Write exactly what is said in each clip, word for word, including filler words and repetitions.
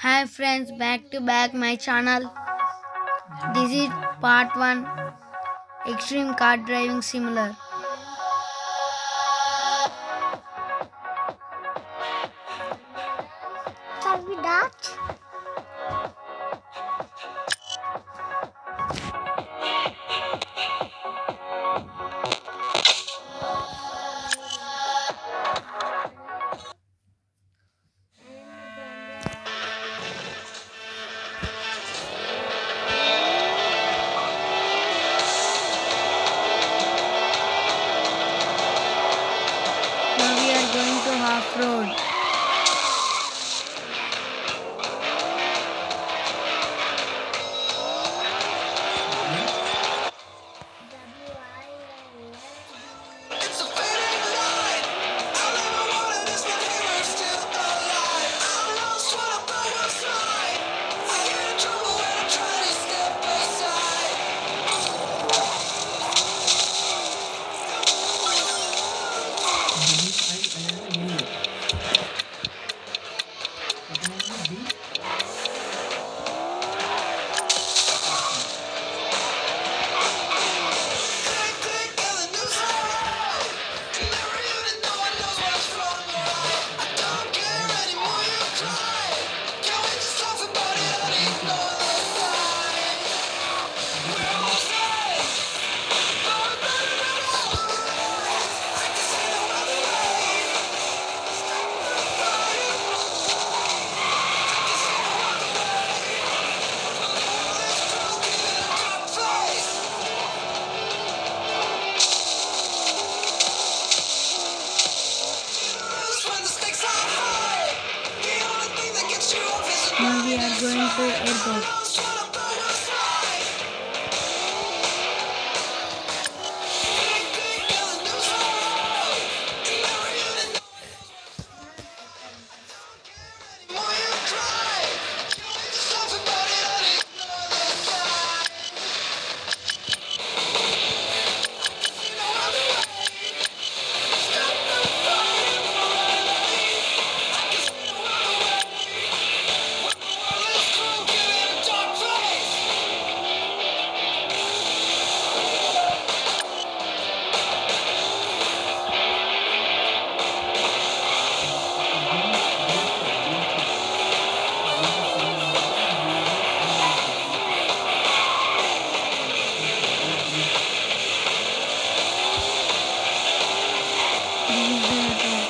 Hi friends, back to back my channel. This is part one Extreme Car Driving Simulator. Can we that? Now we are going to off road. It's a fading light. I never wanted this, but here we're still alive. I'm lost when I'm by your side. I get in trouble when I'm trying to step aside. Click, click, and the news out. You never even know one knows what's wrong or right. I don't care anymore, you cry. Can't wait to laugh about it and ignore the signs. We're almost there, but we're better than always. I can see no other way. Stop the fight. I can see no other way. The world is broken in a dark place. When the stakes are high, the only thing that gets you off is a Now we are blinding going to smile. airport. Lost when I'm by your side. Click, click, and the news are out. You never even know anymore, you cry. Can't wait to laugh about it and ignore the signs. See no other way. Stop the fight. I can see no other way. When the world is broken in a dark place. This is the airport.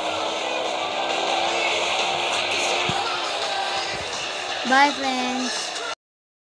Bye friends.